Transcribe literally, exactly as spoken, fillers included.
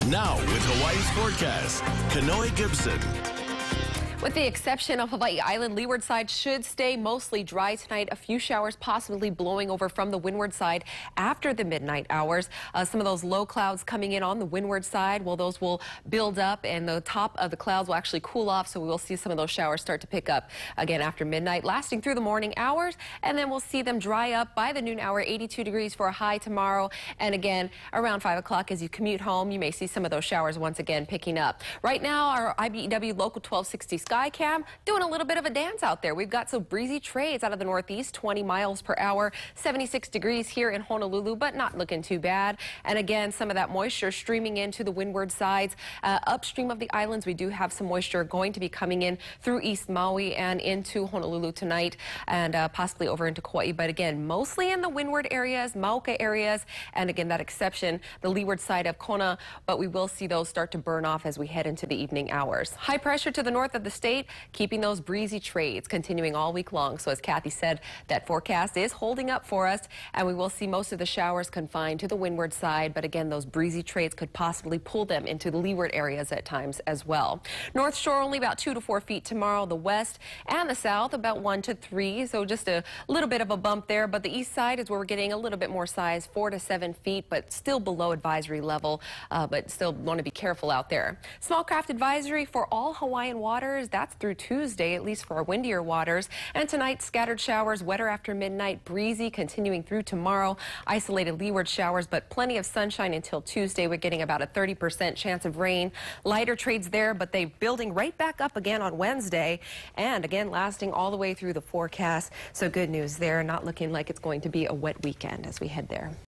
Now with Hawaii's forecast, Kanoe Gibson. With the exception of Hawaii Island, leeward side should stay mostly dry tonight. A few showers possibly blowing over from the windward side after the midnight hours. Uh, some of those low clouds coming in on the windward side, well, those will build up and the top of the clouds will actually cool off. So we will see some of those showers start to pick up again after midnight, lasting through the morning hours. And then we'll see them dry up by the noon hour, eighty-two degrees for a high tomorrow. And again, around five o'clock as you commute home, you may see some of those showers once again picking up. Right now, our I B E W Local twelve sixty Skycam doing a little bit of a dance out there. We've got some breezy trades out of the northeast, twenty miles per hour, seventy-six degrees here in Honolulu, but not looking too bad. And again, some of that moisture streaming into the windward sides. Uh, upstream of the islands, we do have some moisture going to be coming in through East Maui and into Honolulu tonight and uh, possibly over into Kauai. But again, mostly in the windward areas, Mauka areas, and again, that exception, the leeward side of Kona, but we will see those start to burn off as we head into the evening hours. High pressure to the north of the state, keeping those breezy trades continuing all week long. So as Kathy said, that forecast is holding up for us, and we will see most of the showers confined to the windward side. But again, those breezy trades could possibly pull them into the leeward areas at times as well. North Shore only about two to four feet tomorrow. The west and the south about one to three. So just a little bit of a bump there. But the east side is where we're getting a little bit more size, four to seven feet, but still below advisory level. Uh, but still want to be careful out there. Small craft advisory for all Hawaiian waters. That's through Tuesday, at least for our windier waters. And tonight, scattered showers, wetter after midnight, breezy continuing through tomorrow. Isolated leeward showers, but plenty of sunshine until Tuesday. We're getting about a thirty percent chance of rain. Lighter trades there, but they building right back up again on Wednesday. And again, lasting all the way through the forecast. So good news there. Not looking like it's going to be a wet weekend as we head there.